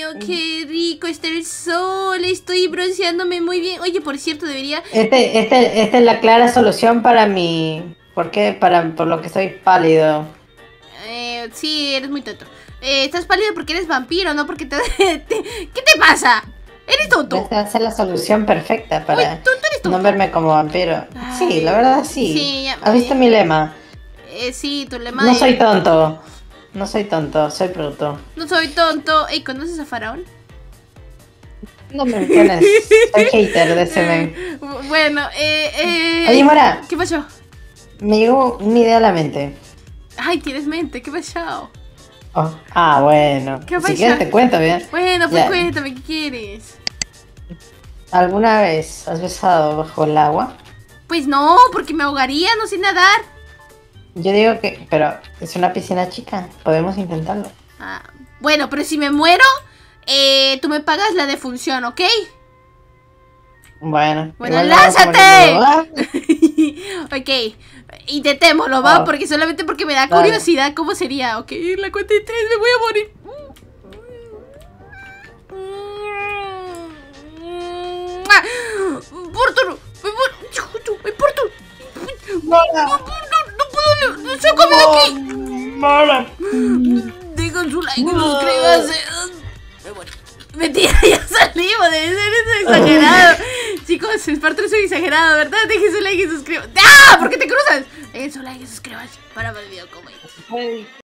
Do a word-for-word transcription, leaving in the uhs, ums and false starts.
mío, qué rico está el sol. Estoy bronceándome muy bien. Oye, por cierto, debería... Este, este, esta es la clara solución para mi... ¿Por qué? Para, por lo que soy pálido. Eh, sí, eres muy tonto. Eh, estás pálido porque eres vampiro, no porque te... te- ¿Qué te pasa? ¿Eres tonto? Esta va a ser la solución perfecta Uy, para tonto eres no tonto. verme como vampiro. Sí, Ay, la verdad sí. sí, ya... ¿Has visto eh, mi lema? eh, sí, tu lema No de... soy tonto. No soy tonto, soy bruto. No soy tonto. Ey, ¿conoces a Faraón? No me menciones. Soy hater de ese meme. Eh, bueno, eh, eh... Oye, Mora, ¿Qué pasó? me llegó una idea a la mente. Ay, tienes mente, ¿qué pasó? Oh, ah, bueno. ¿Qué Si pasó? quieres te cuento bien. Bueno, pues Ya. cuéntame, ¿qué quieres? ¿Alguna vez has besado bajo el agua? Pues no, porque me ahogaría, no sé nadar. Yo digo que, pero es una piscina chica, podemos intentarlo. Ah, bueno, pero si me muero, eh, tú me pagas la defunción, ¿ok? Bueno, Bueno, igual no vamos a lánzate. morir. Ok, intentémoslo, ¿va? Oh, Porque solamente porque me da dale. curiosidad cómo sería. Ok, en la cuenta de tres me voy a morir. ¡Porturo! ¡Me muero! ¡Me porto! Mora, No, no, no puedo, no, sácame de aquí. Mora. Dejen su like y suscríbanse. Me morí. Mentira, ya salimos, debe ser eso exagerado. Chicos, Espartro es un exagerado, ¿verdad? Dejen su like y suscríbanse. ¡Ah! ¿Por qué te cruzas? Dejen su like y suscríbanse para ver el video como